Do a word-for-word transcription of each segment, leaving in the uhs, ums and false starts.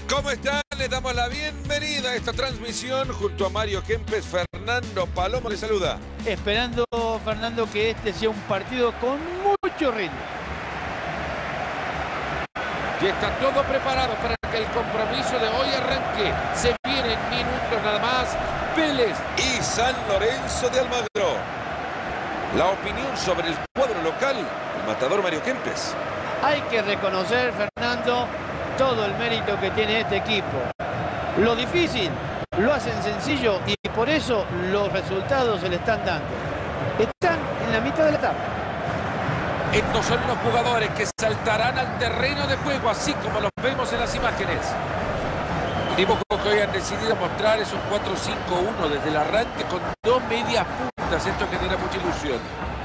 ¿Cómo están? Les damos la bienvenida a esta transmisión junto a Mario Kempes. Fernando Palomo les saluda. Esperando, Fernando, que este sea un partido con mucho ritmo. Y está todo preparado para que el compromiso de hoy arranque. Se vienen minutos nada más. Vélez y San Lorenzo de Almagro. La opinión sobre el cuadro local, el matador Mario Kempes. Hay que reconocer, Fernando, todo el mérito que tiene este equipo. Lo difícil lo hacen sencillo y por eso los resultados se le están dando. Están en la mitad de la tabla. Estos son los jugadores que saltarán al terreno de juego, así como los vemos en las imágenes. El dibujo que hoy han decidido mostrar es un cuatro cinco uno desde el arranque con dos medias puntas. Esto genera mucha ilusión.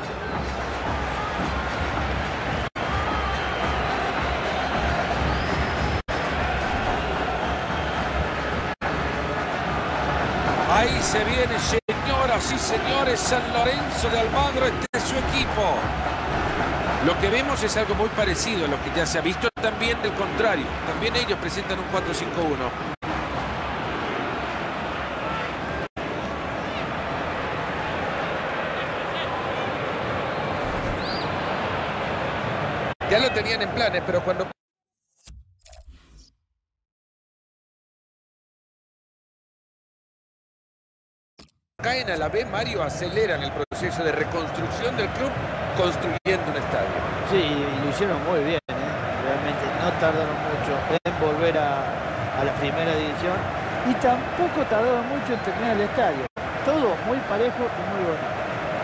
Ahí se viene, señoras y señores, San Lorenzo de Almagro. Este es su equipo. Lo que vemos es algo muy parecido a lo que ya se ha visto también del contrario. También ellos presentan un cuatro cinco uno. Ya lo tenían en planes, pero cuando caen a la B, Mario, aceleran el proceso de reconstrucción del club construyendo un estadio. Sí, lo hicieron muy bien, ¿eh? Realmente no tardaron mucho en volver a, a la primera división y tampoco tardaron mucho en terminar el estadio. Todo muy parejo y muy bonito.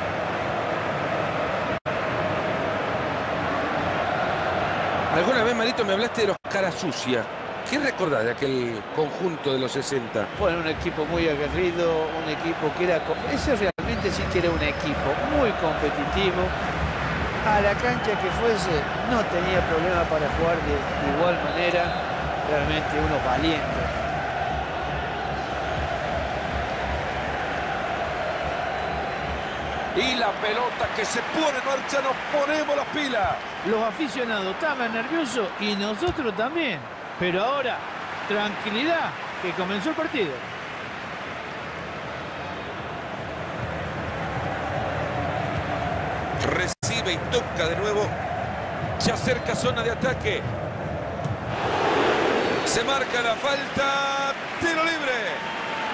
Alguna vez, Marito, me hablaste de los caras sucias. ¿Qué recordás de aquel conjunto de los sesenta? Bueno, un equipo muy aguerrido, un equipo que era... Ese realmente sí que era un equipo muy competitivo. A la cancha que fuese, no tenía problema para jugar de igual manera. Realmente unos valientes. Y la pelota que se pone en marcha, nos ponemos las pilas. Los aficionados estaban nerviosos y nosotros también. Pero ahora, tranquilidad, que comenzó el partido. Recibe y toca de nuevo. Se acerca zona de ataque. Se marca la falta. Tiro libre.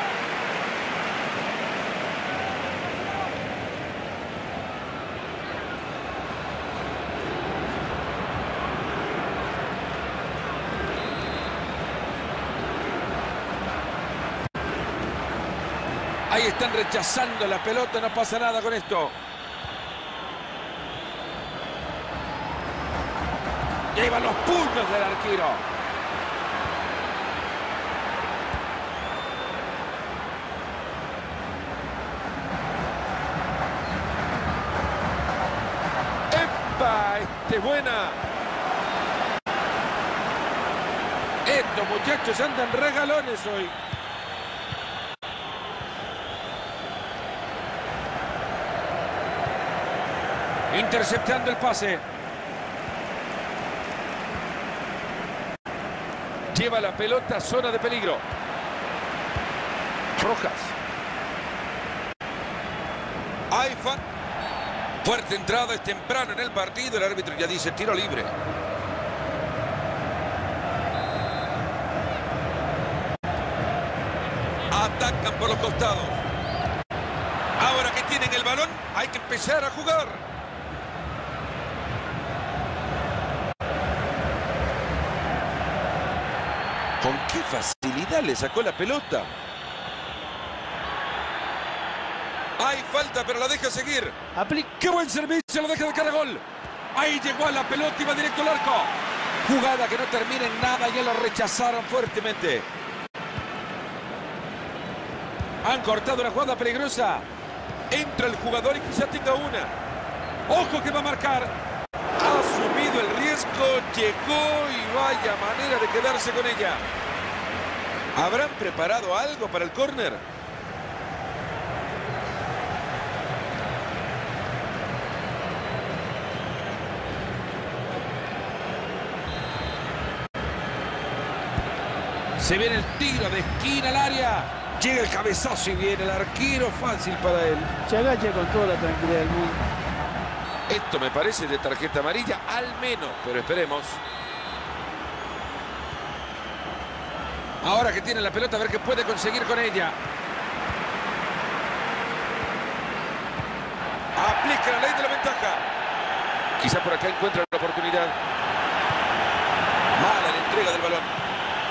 Ahí están rechazando la pelota, no pasa nada con esto. Y ahí van los puños del arquero. ¡Epa! ¡Este es buena! Estos muchachos andan regalones hoy. Interceptando el pase. Lleva la pelota a zona de peligro. Rojas. Hay fan. Fuerte entrada, es temprano en el partido. El árbitro ya dice tiro libre. Atacan por los costados. Ahora que tienen el balón, hay que empezar a jugar. ¿Con qué facilidad le sacó la pelota? Hay falta, pero la deja seguir. Apli ¡Qué buen servicio! Lo deja de cara a gol. Ahí llegó a la pelota y va directo al arco. Jugada que no termina en nada. Ya lo rechazaron fuertemente. Han cortado una jugada peligrosa. Entra el jugador y quizá tenga una. ¡Ojo que va a marcar! Ha asumido el riesgo, llegó y vaya manera de quedarse con ella. ¿Habrán preparado algo para el córner? Se viene el tiro de esquina al área. Llega el cabezazo y viene el arquero. Fácil para él. Se agacha con toda la tranquilidad del mundo. Esto me parece de tarjeta amarilla, al menos, pero esperemos. Ahora que tiene la pelota, a ver qué puede conseguir con ella. Aplica la ley de la ventaja. Quizá por acá encuentra la oportunidad. Mala la entrega del balón.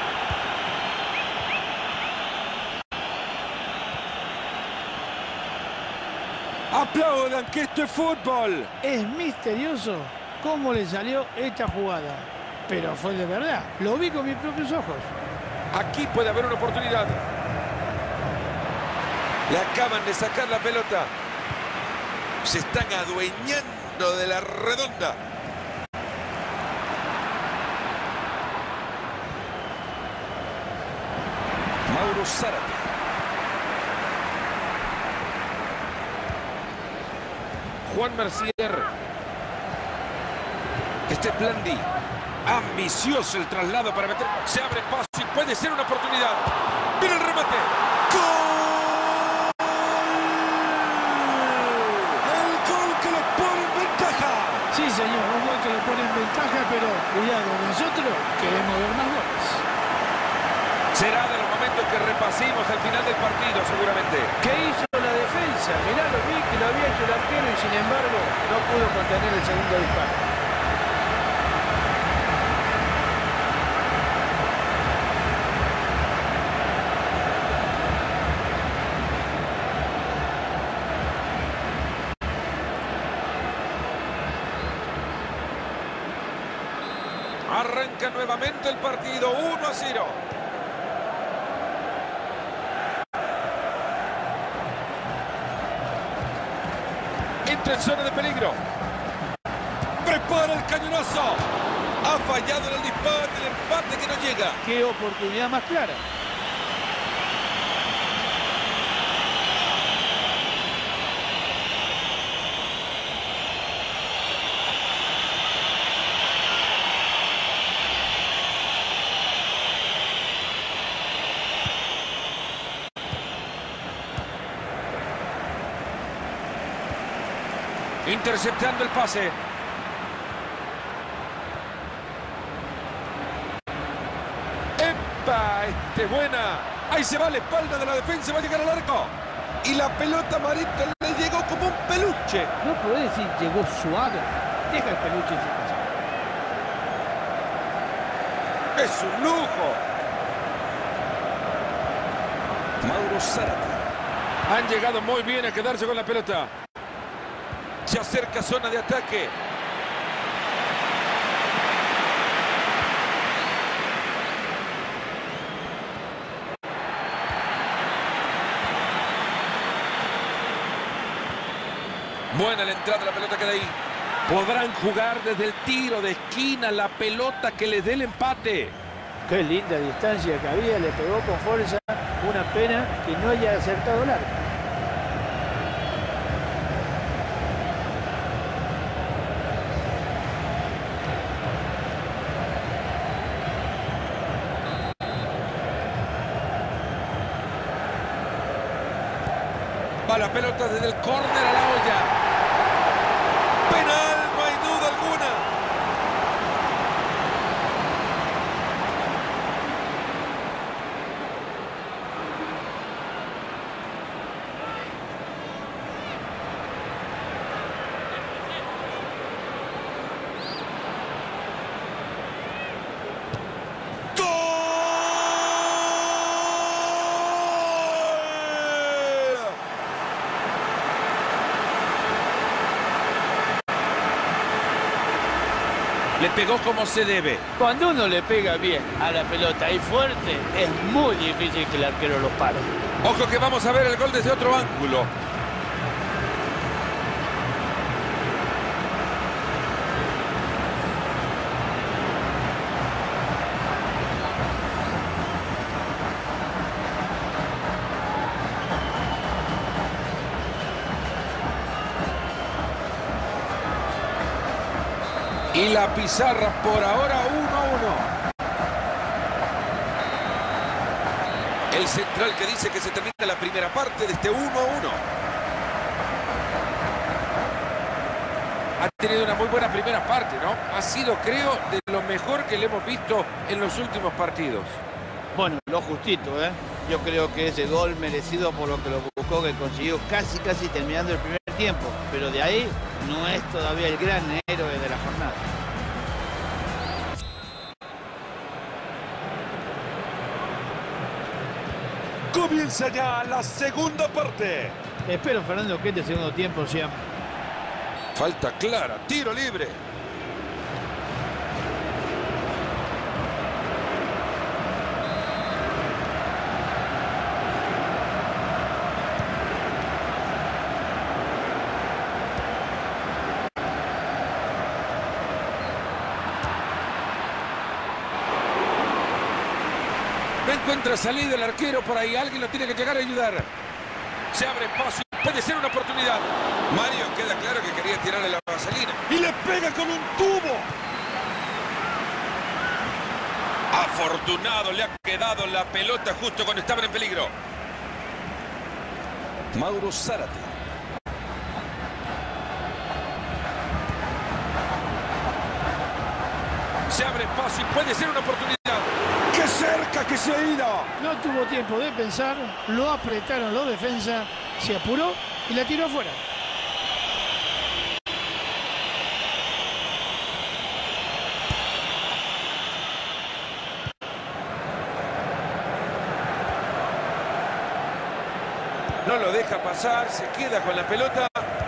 Aplaudan que esto es fútbol. Es misterioso cómo le salió esta jugada. Pero fue de verdad. Lo vi con mis propios ojos. Aquí puede haber una oportunidad. Le acaban de sacar la pelota. Se están adueñando de la redonda. Mauro Zárate. Juan Mercier. Este es Blandi. Ambicioso el traslado para meter. Se abre paso y puede ser una oportunidad. Mira el remate. ¡Gol! El gol que lo pone en ventaja. Sí, señor, un gol que le pone en ventaja, pero cuidado, nosotros queremos ver más goles. Será de los momentos que repasemos al final del partido, seguramente. ¿Qué hizo la defensa? Mirá, lo vi que lo había hecho el arquero y sin embargo no pudo contener el segundo disparo. Arranca nuevamente el partido, uno a cero. Entra en zona de peligro. Prepara el cañonazo. Ha fallado en el disparo, el empate que no llega. Qué oportunidad más clara. Interceptando el pase. ¡Epa! Este buena. Ahí se va la espalda de la defensa. Va a llegar al arco. Y la pelota Marito le llegó como un peluche. No puede decir llegó suave. Deja el peluche en su casa. Es un lujo. Mauro Zárate. Han llegado muy bien a quedarse con la pelota. Se acerca zona de ataque. Buena la entrada, la pelota queda ahí. Podrán jugar desde el tiro de esquina la pelota que les dé el empate. Qué linda distancia que había, le pegó con fuerza. Una pena que no haya acertado el arco. Va la pelota desde el córner a la olla. Penal, no hay duda alguna. Le pegó como se debe. Cuando uno le pega bien a la pelota y fuerte, es muy difícil que el arquero lo pare. Ojo que vamos a ver el gol desde otro ángulo. Y la pizarra por ahora uno a uno. El central que dice que se termina la primera parte de este uno a uno. Ha tenido una muy buena primera parte, ¿no? Ha sido, creo, de lo mejor que le hemos visto en los últimos partidos. Bueno, lo justito, ¿eh? Yo creo que ese gol merecido por lo que lo buscó, que consiguió casi, casi terminando el primer tiempo. Pero de ahí no es todavía el gran héroe de la jornada. Comienza ya la segunda parte. Espero, Fernando, que este segundo tiempo sea... Falta clara, tiro libre. No encuentra salida el arquero por ahí. Alguien lo tiene que llegar a ayudar. Se abre espacio. Puede ser una oportunidad. Mario, queda claro que quería tirarle la vaselina. Y le pega con un tubo. Afortunado, le ha quedado la pelota justo cuando estaban en peligro. Mauro Zárate. Se abre espacio y puede ser una oportunidad. ¡Qué cerca que se ha ido! No tuvo tiempo de pensar, lo apretaron los defensas, se apuró y la tiró afuera. No lo deja pasar, se queda con la pelota.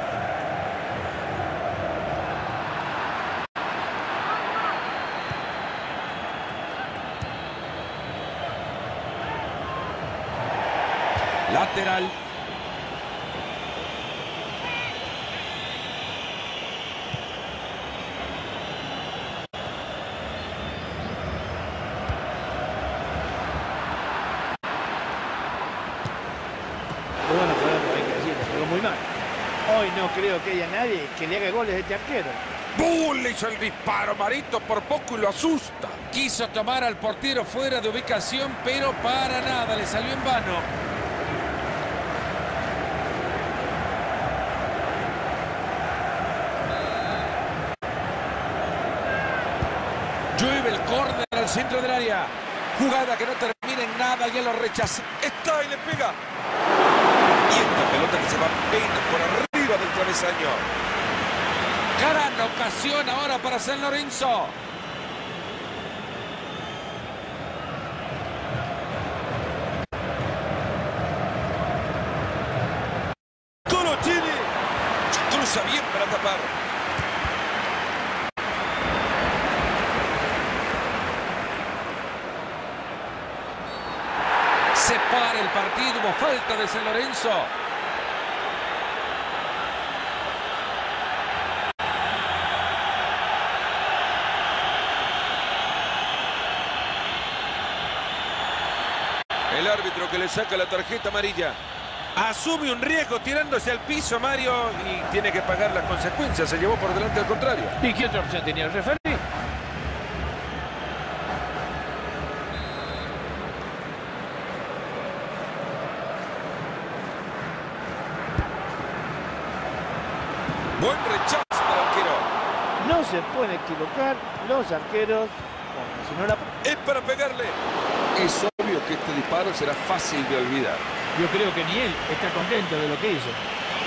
Lateral. Bueno, Fernando, hay que decirlo, pero muy mal. Hoy no creo que haya nadie que le haga goles a este arquero. ¡Bum! Le hizo el disparo, Marito, por poco y lo asusta. Quiso tomar al portero fuera de ubicación, pero para nada, le salió en vano. Llueve el córner al centro del área. Jugada que no termina en nada, ya lo rechaza. Está y le pega. Y esta pelota que se va pena por arriba del travesaño. Gran ocasión ahora para San Lorenzo. Colochini. Cruza bien para tapar. Se para el partido, hubo falta de San Lorenzo. El árbitro que le saca la tarjeta amarilla. Asume un riesgo tirándose al piso, Mario, y tiene que pagar las consecuencias. Se llevó por delante al contrario. ¿Y qué otra opción tenía el referee? Buen rechazo del arquero. No se pueden equivocar los arqueros, porque si no la... Es para pegarle. Es obvio que este disparo será fácil de olvidar. Yo creo que ni él está contento de lo que hizo.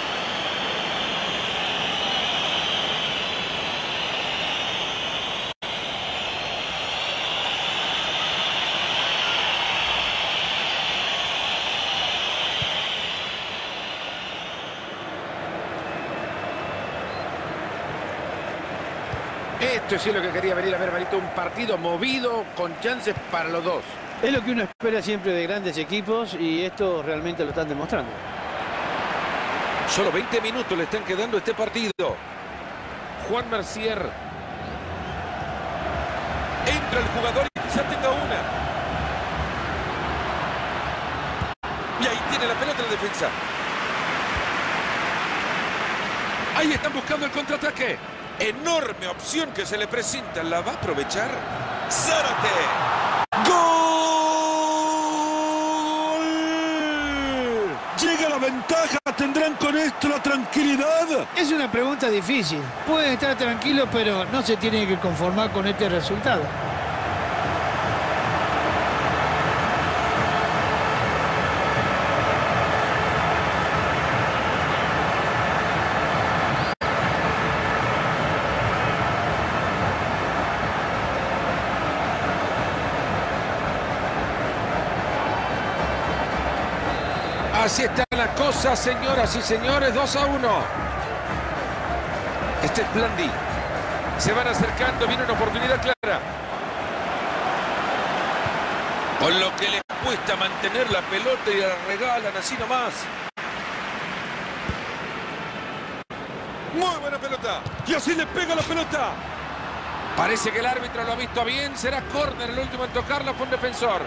Esto sí es lo que quería venir a ver, Marito. Un partido movido con chances para los dos. Es lo que uno espera siempre de grandes equipos y esto realmente lo están demostrando. Solo veinte minutos le están quedando a este partido. Juan Mercier. Entra el jugador y quizá tenga una. Y ahí tiene la pelota la defensa. Ahí están buscando el contraataque. Enorme opción que se le presenta. ¿La va a aprovechar? ¡Zárate! ¡Gol ventaja. ¿Tendrán con esto la tranquilidad? Es una pregunta difícil. Pueden estar tranquilos, pero no se tienen que conformar con este resultado. Así están las cosas, señoras y señores, dos a uno. Este es plan D. Se van acercando, viene una oportunidad clara. Con lo que les cuesta mantener la pelota y la regalan así nomás. Muy buena pelota. Y así le pega la pelota. Parece que el árbitro lo ha visto bien. Será córner el último en tocarlo, fue un defensor.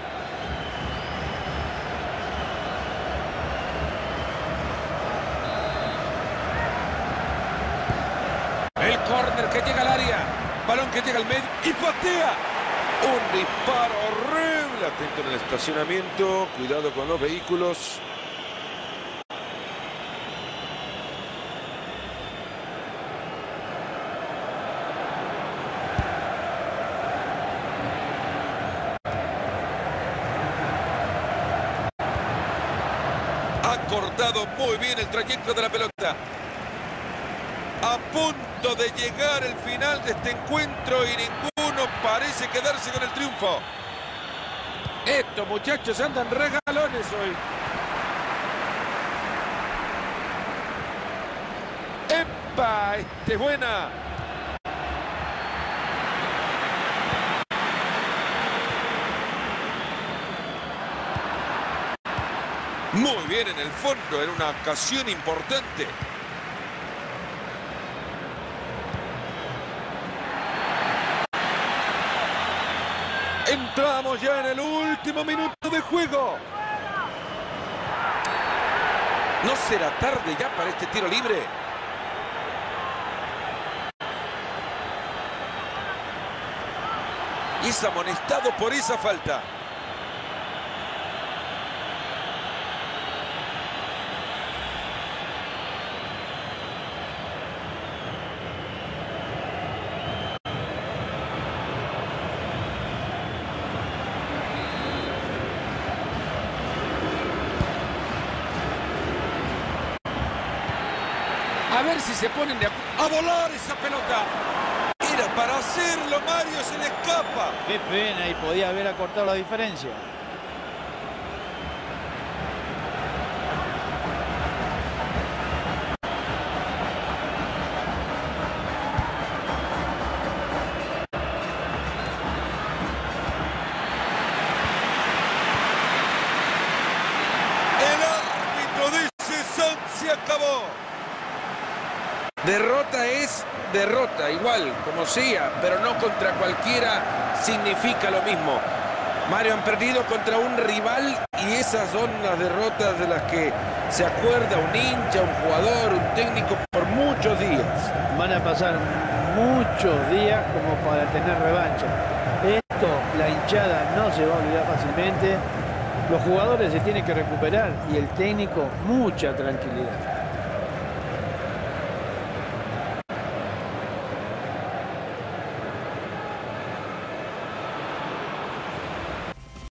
El córner que llega al área. Balón que llega al medio y patea. Un disparo horrible. Atento en el estacionamiento. Cuidado con los vehículos. Ha cortado muy bien el trayecto de la pelota. A punto de llegar el final de este encuentro y ninguno parece quedarse con el triunfo. Estos muchachos andan regalones hoy. ¡Epa! Este es buena. Muy bien en el fondo, era una ocasión importante. Entramos ya en el último minuto de juego. ¿No será tarde ya para este tiro libre? Y es amonestado por esa falta. A ver si se ponen de acuerdo. ¡A volar esa pelota! Era para hacerlo, Mario, se le escapa. Qué pena, y podía haber acortado la diferencia. El árbitro dice: "San, se acabó". Derrota es derrota, igual, como sea, pero no contra cualquiera significa lo mismo. Mario, han perdido contra un rival y esas son las derrotas de las que se acuerda un hincha, un jugador, un técnico por muchos días. Van a pasar muchos días como para tener revancha. Esto, la hinchada no se va a olvidar fácilmente. Los jugadores se tienen que recuperar y el técnico mucha tranquilidad.